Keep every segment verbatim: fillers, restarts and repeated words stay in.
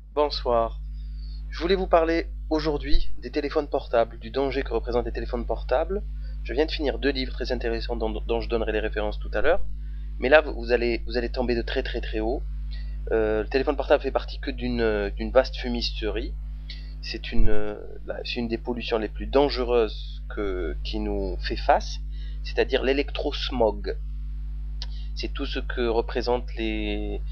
Bonsoir. Je voulais vous parler aujourd'hui des téléphones portables, du danger que représentent les téléphones portables. Je viens de finir deux livres très intéressants dont, dont je donnerai les références tout à l'heure. Mais là, vous allez, vous allez tomber de très très très haut. Euh, le téléphone portable fait partie que d'une d'une vaste fumisterie. C'est une, c'est une des pollutions les plus dangereuses que, qui nous fait face, c'est-à-dire l'électrosmog. C'est tout ce que représentent les,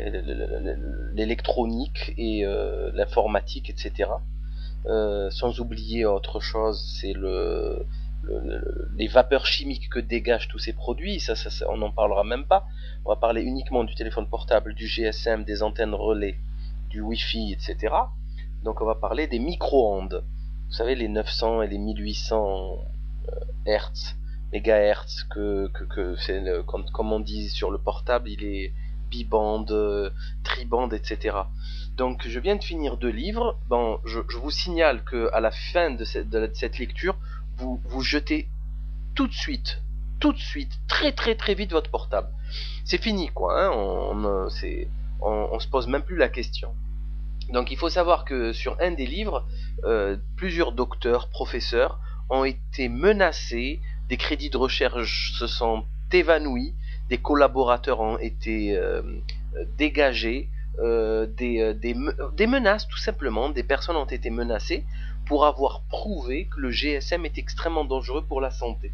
l'électronique et euh, l'informatique, et cetera. Euh, sans oublier autre chose, c'est le, le, le, les vapeurs chimiques que dégagent tous ces produits. Ça, ça, ça on n'en parlera même pas. On va parler uniquement du téléphone portable, du G S M, des antennes relais, du Wi-Fi, et cetera. Donc on va parler des micro-ondes. Vous savez, les neuf cents et les mille huit cents Hertz, mégahertz, que, que, que c'est le, comme, comme on dit sur le portable, il est bibande, tribande, et cetera. Donc je viens de finir deux livres. Bon, je, je vous signale que à la fin de cette, de cette lecture, vous vous jetez tout de suite, tout de suite, très très très vite votre portable. C'est fini quoi. Hein, on, on, c'est, on, on se pose même plus la question. Donc il faut savoir que sur un des livres, euh, plusieurs docteurs, professeurs ont été menacés, des crédits de recherche se sont évanouis, des collaborateurs ont été euh, dégagés, euh, des, des, des menaces tout simplement, des personnes ont été menacées pour avoir prouvé que le G S M est extrêmement dangereux pour la santé.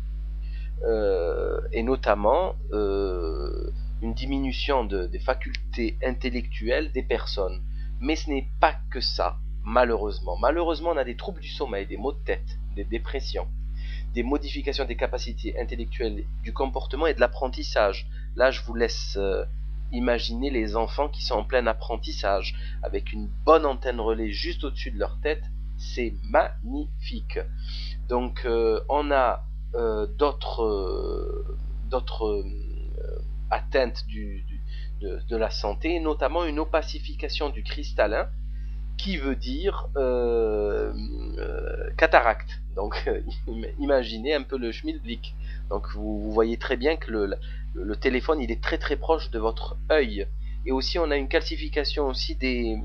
Euh, et notamment euh, une diminution de, des facultés intellectuelles des personnes. Mais ce n'est pas que ça, malheureusement. Malheureusement, on a des troubles du sommeil, des maux de tête, des dépressions, des modifications des capacités intellectuelles, du comportement et de l'apprentissage. Là, je vous laisse euh, imaginer les enfants qui sont en plein apprentissage, avec une bonne antenne relais juste au-dessus de leur tête. C'est magnifique. Donc, euh, on a euh, d'autres euh, d'autres euh, atteintes du, du De, de la santé, notamment une opacification du cristallin, qui veut dire euh, euh, cataracte. Donc euh, imaginez un peu le schmilblick. Donc vous, vous voyez très bien que le, le, le téléphone il est très très proche de votre œil. Et aussi on a une calcification aussi des,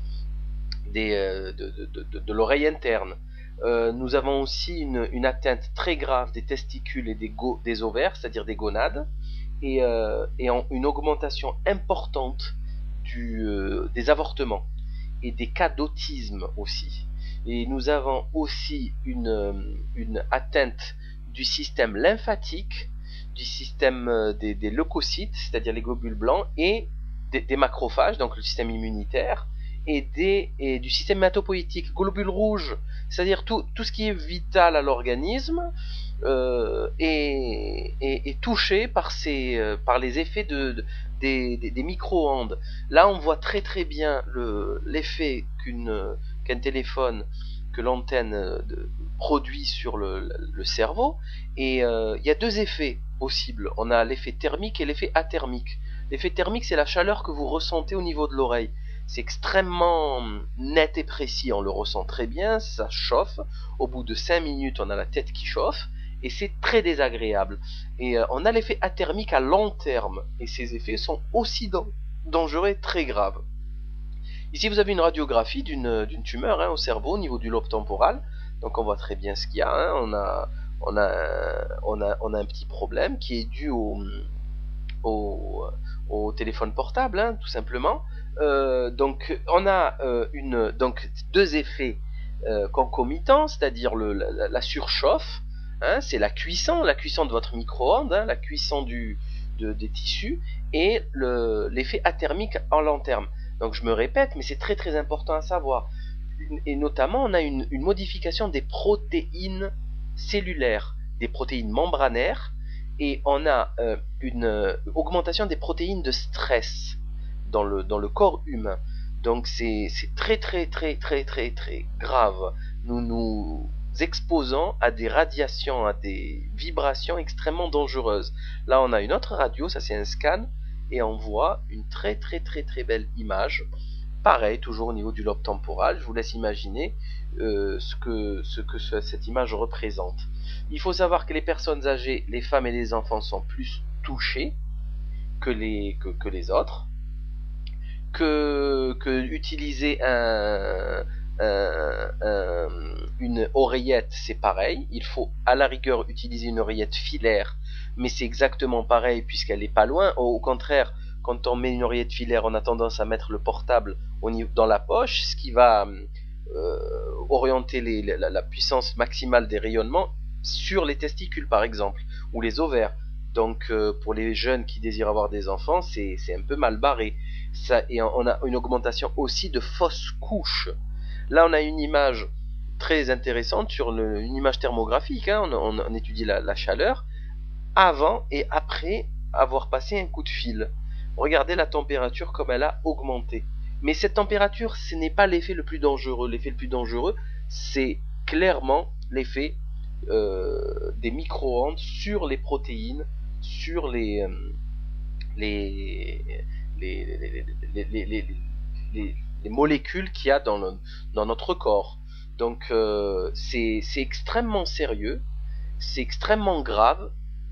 des euh, de, de, de, de l'oreille interne. Euh, nous avons aussi une, une atteinte très grave des testicules et des, go, des ovaires, c'est-à-dire des gonades. Et, euh, et en, une augmentation importante du, euh, des avortements et des cas d'autisme aussi. Et nous avons aussi une, une atteinte du système lymphatique, du système des, des leucocytes, c'est-à-dire les globules blancs, et des, des macrophages, donc le système immunitaire, et, des, et du système hématopoïétique, globules rouges, c'est-à-dire tout, tout ce qui est vital à l'organisme, Euh, est, est, est touché par, ces, euh, par les effets de, de, des, des, des micro-ondes. Là, on voit très très bien le, l'effet qu'une, qu'un téléphone, que l'antenne de, produit sur le, le cerveau. Et euh, il y a deux effets possibles. On a l'effet thermique et l'effet athermique. L'effet thermique, c'est la chaleur que vous ressentez au niveau de l'oreille. C'est extrêmement net et précis, on le ressent très bien, ça chauffe. Au bout de cinq minutes, on a la tête qui chauffe. Et c'est très désagréable. Et euh, on a l'effet athermique à long terme. Et ces effets sont aussi dangereux et très graves. Ici, vous avez une radiographie d'une, d'une tumeur hein, au cerveau, au niveau du lobe temporal. Donc on voit très bien ce qu'il y a. Hein. On, a, on, a, on, a, on a un petit problème qui est dû au, au, au téléphone portable, hein, tout simplement. Euh, donc on a euh, une, donc, deux effets euh, concomitants, c'est-à-dire le, la, la surchauffe. Hein, c'est la cuisson, la cuisson de votre micro-ondes, hein, la cuisson du, de, des tissus, et le, l'effet athermique en long terme. Donc je me répète, mais c'est très très important à savoir. Et notamment, on a une, une modification des protéines cellulaires, des protéines membranaires, et on a euh, une euh, augmentation des protéines de stress dans le, dans le corps humain. Donc c'est, c'est très très très très très très grave. Nous nous exposant à des radiations, à des vibrations extrêmement dangereuses. Là, on a une autre radio, ça c'est un scan, et on voit une très très très très belle image. Pareil, toujours au niveau du lobe temporal, je vous laisse imaginer euh, ce que, ce que ce, cette image représente. Il faut savoir que les personnes âgées, les femmes et les enfants sont plus touchés que les, que, que les autres. que, que utiliser un, un, un, une oreillette, c'est pareil. Il faut à la rigueur utiliser une oreillette filaire, mais c'est exactement pareil puisqu'elle n'est pas loin. Au, au contraire, quand on met une oreillette filaire, on a tendance à mettre le portable au niveau, dans la poche, ce qui va euh, orienter les, la, la puissance maximale des rayonnements sur les testicules par exemple, ou les ovaires. Donc euh, pour les jeunes qui désirent avoir des enfants, c'est un peu mal barré. Ça, et on a une augmentation aussi de fausses couches. Là on a une image très intéressante sur le, une image thermographique, hein, on, on, on étudie la, la chaleur avant et après avoir passé un coup de fil. Regardez la température comme elle a augmenté. Mais cette température, ce n'est pas l'effet le plus dangereux. L'effet le plus dangereux, c'est clairement l'effet euh, des micro-ondes sur les protéines, sur les, euh, les, les, les, les, les, les, les, les molécules qu'il y a dans, le, dans notre corps. Donc euh, c'est extrêmement sérieux, c'est extrêmement grave.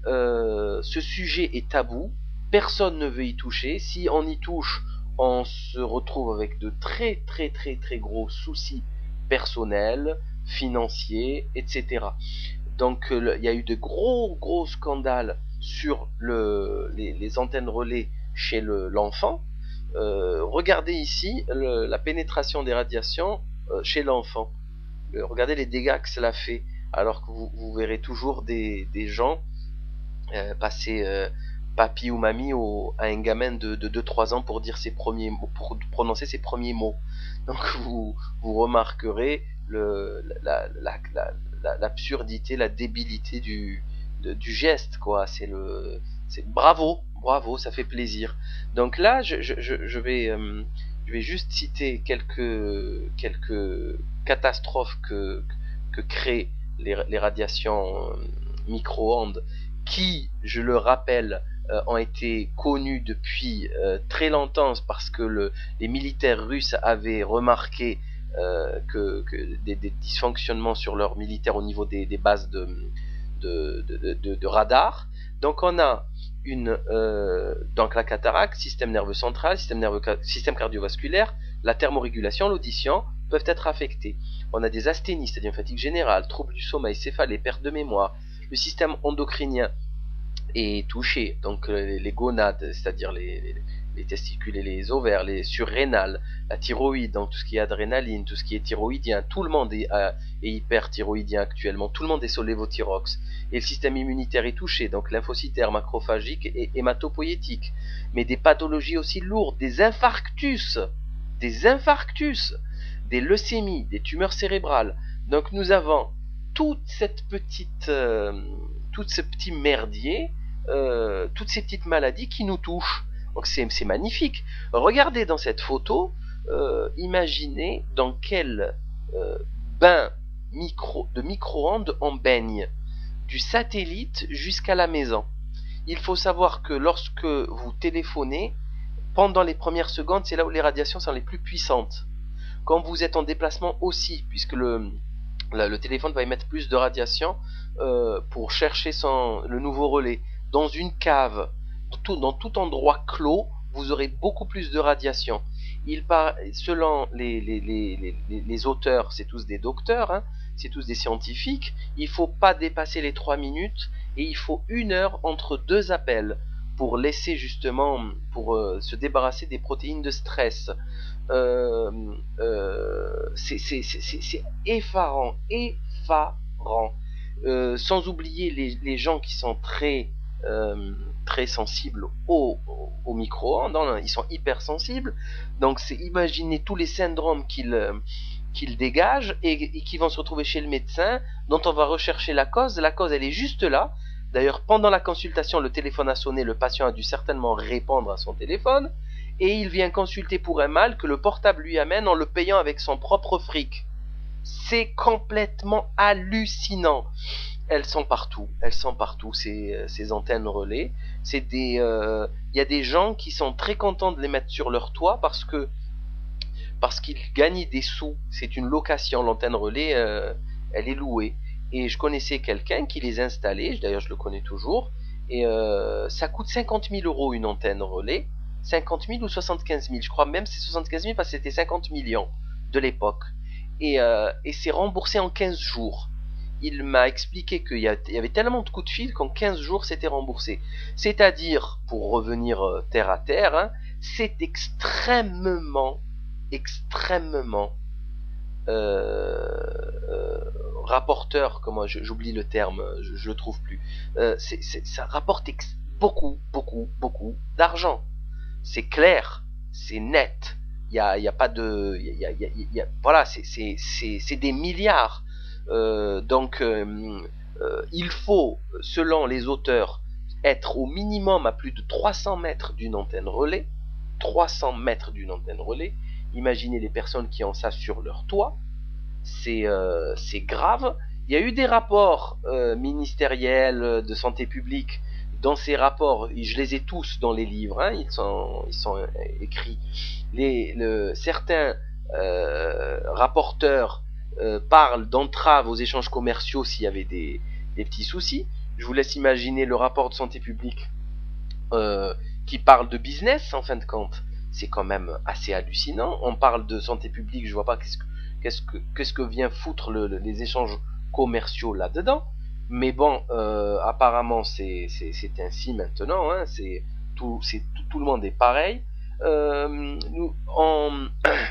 Euh, ce sujet est tabou. Personne ne veut y toucher. Si on y touche, on se retrouve avec de très très très très gros soucis personnels, financiers, et cetera. Donc il y a eu de gros gros scandales sur le, les, les antennes relais chez l'enfant. Le, euh, regardez ici le, la pénétration des radiations euh, chez l'enfant. Euh, regardez les dégâts que cela fait. Alors que vous, vous verrez toujours des, des gens euh, passer... Euh, papy ou mamie au, à un gamin de, de deux trois ans pour dire ses premiers mots, pour prononcer ses premiers mots. Donc vous, vous remarquerez le, la, la, la, la, l'absurdité, la débilité du, de, du geste, quoi. C'est le, c'est bravo, bravo, ça fait plaisir. Donc là, je, je, je vais, euh, je vais juste citer quelques, quelques catastrophes que, que créent les, les radiations micro-ondes, qui, je le rappelle, Euh, ont été connus depuis euh, très longtemps parce que le, les militaires russes avaient remarqué euh, que, que des, des dysfonctionnements sur leurs militaires au niveau des, des bases de, de, de, de, de radar. Donc on a une, euh, donc la cataracte, système nerveux central, système, nerveux, système cardiovasculaire, la thermorégulation, l'audition peuvent être affectés. On a des asthénies, c'est-à-dire une fatigue générale, troubles du sommeil, céphalée, perte de mémoire. Le système endocrinien est touché, donc les, les gonades, c'est-à-dire les, les, les testicules et les ovaires, les surrénales, la thyroïde, donc tout ce qui est adrénaline, tout ce qui est thyroïdien, tout le monde est, euh, est hyperthyroïdien actuellement, tout le monde est sur lévothyrox, et le système immunitaire est touché, donc lymphocytaire, macrophagique et hématopoïétique, mais des pathologies aussi lourdes, des infarctus, des infarctus, des leucémies, des tumeurs cérébrales. Donc nous avons toute cette petite, euh, tout ce petit merdier, euh, toutes ces petites maladies qui nous touchent. Donc c'est magnifique. Regardez dans cette photo, euh, imaginez dans quel euh, bain micro, de micro-ondes on baigne, du satellite jusqu'à la maison. Il faut savoir que lorsque vous téléphonez, pendant les premières secondes, c'est là où les radiations sont les plus puissantes. Quand vous êtes en déplacement aussi, puisque le, le, le téléphone va émettre plus de radiation euh, pour chercher son, le nouveau relais. Dans une cave, dans tout, dans tout endroit clos, vous aurez beaucoup plus de radiation. Il par, selon les, les, les, les, les auteurs, c'est tous des docteurs, hein, c'est tous des scientifiques, il ne faut pas dépasser les trois minutes et il faut une heure entre deux appels pour laisser justement, pour euh, se débarrasser des protéines de stress. Euh, euh, c'est effarant, effarant. Euh, sans oublier les, les gens qui sont très euh, très sensibles au, au, au micro-ondes, hein, ils sont hypersensibles, donc c'est imaginer tous les syndromes qu'ils qu'ils dégagent et, et qui vont se retrouver chez le médecin, dont on va rechercher la cause. La cause, elle est juste là. D'ailleurs, pendant la consultation, le téléphone a sonné, le patient a dû certainement répondre à son téléphone, et il vient consulter pour un mal que le portable lui amène en le payant avec son propre fric. C'est complètement hallucinant. Elles sont partout, elles sont partout, ces, ces antennes relais. C'est des, euh, y a des gens qui sont très contents de les mettre sur leur toit parce que parce qu'ils gagnent des sous. C'est une location, l'antenne relais, euh, elle est louée. Et je connaissais quelqu'un qui les installait, d'ailleurs je le connais toujours, et euh, ça coûte cinquante mille euros une antenne relais. cinquante mille ou soixante-quinze mille, je crois même c'est soixante-quinze mille parce que c'était cinquante millions de l'époque. Et, euh, et c'est remboursé en quinze jours. Il m'a expliqué qu'il y avait tellement de coups de fil qu'en quinze jours c'était remboursé. C'est-à-dire, pour revenir euh, terre à terre, hein, c'est extrêmement, extrêmement euh, euh, rapporteur, comment j'oublie le terme, je, je le trouve plus. Euh, c'est, c'est, ça rapporte ex- beaucoup, beaucoup, beaucoup d'argent. C'est clair, c'est net. Il y a, y a pas de, y a, y a, y a, voilà, c'est, c'est, c'est, c'est des milliards. Euh, donc, euh, euh, il faut, selon les auteurs, être au minimum à plus de trois cents mètres d'une antenne relais. trois cents mètres d'une antenne relais. Imaginez les personnes qui ont ça sur leur toit. C'est, euh, c'est grave. Il y a eu des rapports euh, ministériels de santé publique. Dans ces rapports, je les ai tous dans les livres, hein, ils sont, ils sont écrits. Les, le, certains euh, rapporteurs euh, parlent d'entrave aux échanges commerciaux s'il y avait des, des petits soucis. Je vous laisse imaginer le rapport de santé publique euh, qui parle de business, en fin de compte. C'est quand même assez hallucinant. On parle de santé publique, je vois pas qu'est-ce que, qu'est-ce que, qu'est-ce que vient foutre le, le, les échanges commerciaux là-dedans. Mais bon, euh, apparemment c'est, c'est, c'est ainsi maintenant, hein, c'est tout, c'est tout, tout le monde est pareil. Euh, nous, on...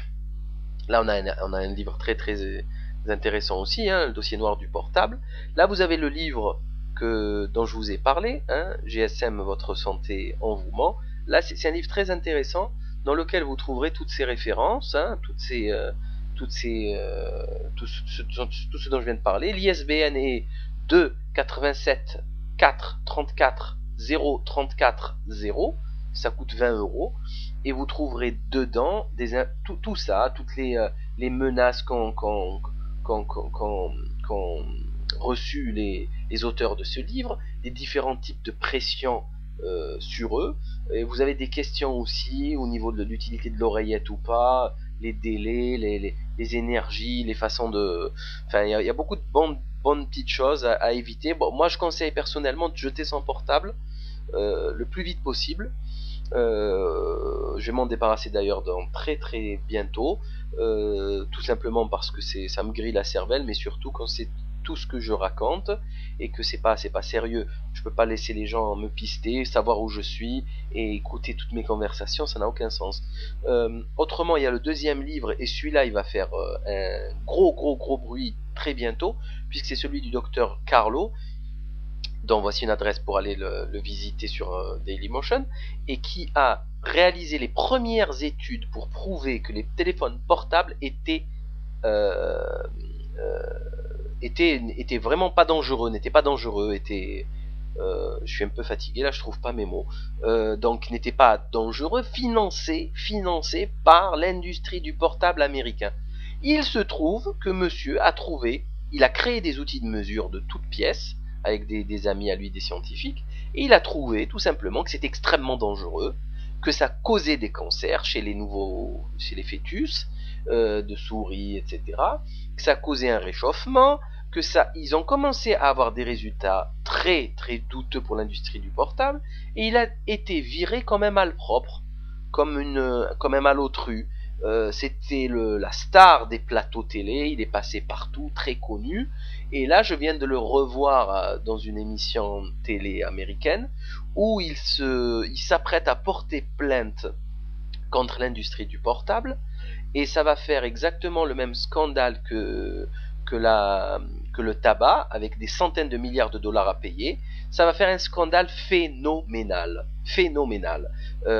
Là on a, un, on a un livre très très intéressant aussi, hein, le dossier noir du portable. Là vous avez le livre que, dont je vous ai parlé, hein, G S M, votre santé en vous ment. Là c'est, c'est un livre très intéressant dans lequel vous trouverez toutes ces références, hein, toutes ces... Euh, toutes ces, euh, tout, ce, tout ce dont je viens de parler. L'I S B N est deux quatre-vingt-sept quatre trente-quatre zéro trente-quatre zéro, ça coûte vingt euros, et vous trouverez dedans des, tout, tout ça, toutes les, euh, les menaces qu'ont qu'ont, qu'ont, qu'ont, qu'ont reçues les, les auteurs de ce livre, les différents types de pression euh, sur eux, et vous avez des questions aussi au niveau de l'utilité de l'oreillette ou pas, les délais, les, les, les énergies, les façons de... Enfin, il y, y a beaucoup de bonnes, bonnes petites choses à, à éviter. Bon, moi, je conseille personnellement de jeter son portable euh, le plus vite possible. Euh, je vais m'en débarrasser d'ailleurs dans très très bientôt, euh, tout simplement parce que c'est, ça me grille la cervelle, mais surtout quand c'est tout ce que je raconte et que c'est pas c'est pas sérieux. Je peux pas laisser les gens me pister, savoir où je suis et écouter toutes mes conversations, ça n'a aucun sens. Euh, autrement, il y a le deuxième livre et celui-là il va faire euh, un gros gros gros bruit très bientôt puisque c'est celui du docteur Carlo, dont voici une adresse pour aller le, le visiter sur euh, Dailymotion, et qui a réalisé les premières études pour prouver que les téléphones portables étaient euh, euh, étaient, étaient vraiment pas dangereux, n'étaient pas dangereux, étaient euh, je suis un peu fatigué là, je trouve pas mes mots, euh, donc n'étaient pas dangereux, financés, financés par l'industrie du portable américain. Il se trouve que monsieur a trouvé, il a créé des outils de mesure de toutes pièces, avec des, des amis à lui, des scientifiques, et il a trouvé tout simplement que c'est extrêmement dangereux, que ça causait des cancers chez les nouveaux, chez les fœtus, euh, de souris, et cetera, que ça causait un réchauffement, que ça, ils ont commencé à avoir des résultats très très douteux pour l'industrie du portable, et il a été viré comme un malpropre, comme une, comme un malotru. Euh, c'était le, la star des plateaux télé, il est passé partout, très connu, et là je viens de le revoir euh, dans une émission télé américaine où il se, il s'apprête à porter plainte contre l'industrie du portable, et ça va faire exactement le même scandale que, que, la, que le tabac, avec des centaines de milliards de dollars à payer. Ça va faire un scandale phénoménal, phénoménal.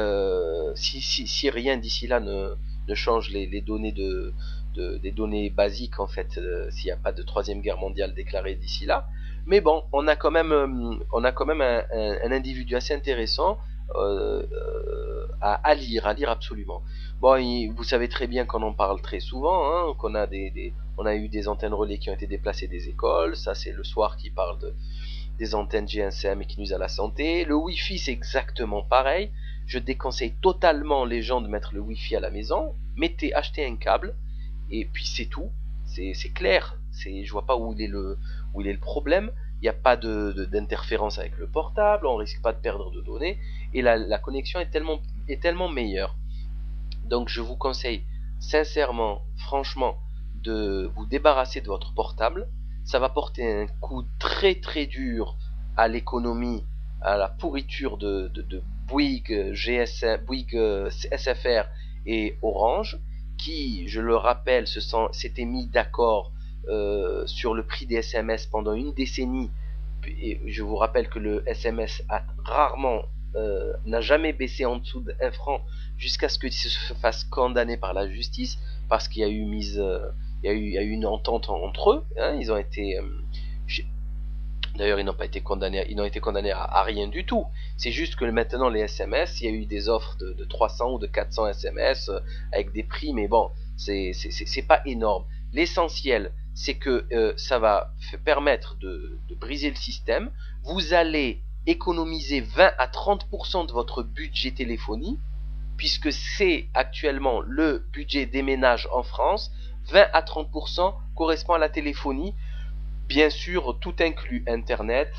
Euh, si, si, si rien d'ici là ne ne change les, les données de, de, des données basiques en fait, euh, s'il n'y a pas de troisième guerre mondiale déclarée d'ici là. Mais bon, on a quand même, euh, on a quand même un, un, un individu assez intéressant euh, euh, à, à lire, à lire absolument. Bon, il, vous savez très bien qu'on en parle très souvent, hein, qu'on a des, des, on a eu des antennes relais qui ont été déplacées des écoles. Ça, c'est le soir qui parle de, des antennes G S M et qui nuisent à la santé. Le Wi-Fi, c'est exactement pareil. Je déconseille totalement les gens de mettre le Wi-Fi à la maison. Mettez, achetez un câble, et puis c'est tout. C'est, c'est clair. C'est, je vois pas où il est le, où il est le problème. Il n'y a pas de, de, d'interférence avec le portable, on risque pas de perdre de données, et la, la connexion est tellement, est tellement meilleur. Donc je vous conseille sincèrement, franchement, de vous débarrasser de votre portable. Ça va porter un coup très très dur à l'économie, à la pourriture de, de, de Bouygues, G S M, Bouygues, S F R et Orange, qui, je le rappelle, se sont, s'étaient mis d'accord euh, sur le prix des S M S pendant une décennie. Et je vous rappelle que le S M S a rarement, euh, n'a jamais baissé en dessous d'un franc jusqu'à ce qu'il se fasse condamner par la justice, parce qu'il y a eu mise, euh, il y a eu, il y a eu une entente entre eux. Hein, ils ont été, euh, d'ailleurs, ils n'ont pas été condamnés, ils n'ont été condamnés à, à rien du tout. C'est juste que maintenant les S M S, il y a eu des offres de, de trois cents ou de quatre cents S M S euh, avec des prix, mais bon, c'est, c'est, c'est, c'est pas énorme. L'essentiel, c'est que euh, ça va permettre de, de briser le système. Vous allez économiser vingt à trente pour cent de votre budget téléphonie, puisque c'est actuellement le budget des ménages en France. vingt à trente pour cent correspond à la téléphonie, bien sûr tout inclus, internet,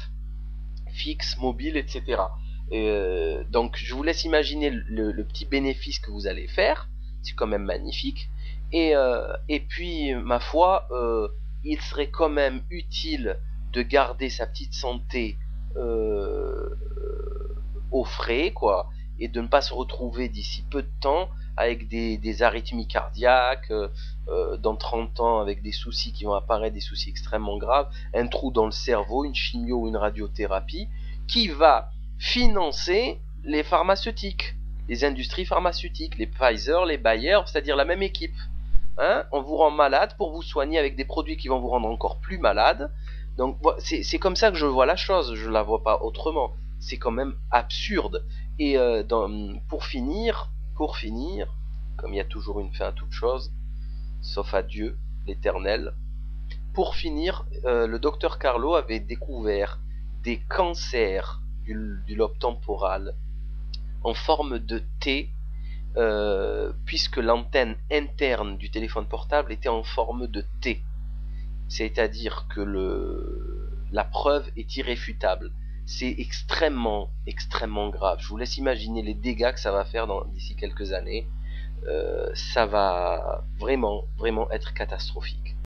fixe, mobile, et cetera. Euh, donc je vous laisse imaginer le, le petit bénéfice que vous allez faire, c'est quand même magnifique. Et, euh, et puis, ma foi, euh, il serait quand même utile de garder sa petite santé euh, au frais, quoi, et de ne pas se retrouver d'ici peu de temps avec des, des arythmies cardiaques, euh, euh, dans trente ans avec des soucis qui vont apparaître, des soucis extrêmement graves, un trou dans le cerveau, une chimio ou une radiothérapie, qui va financer les pharmaceutiques, les industries pharmaceutiques, les Pfizer, les Bayer, c'est-à-dire la même équipe. Hein, on vous rend malade pour vous soigner avec des produits qui vont vous rendre encore plus malade. Donc c'est, c'est comme ça que je vois la chose, je la vois pas autrement. C'est quand même absurde. Et euh, dans, pour finir, pour finir, comme il y a toujours une fin à toute chose, sauf à Dieu, l'Éternel, pour finir, euh, le docteur Carlo avait découvert des cancers du, du lobe temporal en forme de T, Euh, puisque l'antenne interne du téléphone portable était en forme de T. C'est-à-dire que le, la preuve est irréfutable. C'est extrêmement, extrêmement grave. Je vous laisse imaginer les dégâts que ça va faire dans, d'ici quelques années. Euh, ça va vraiment, vraiment être catastrophique.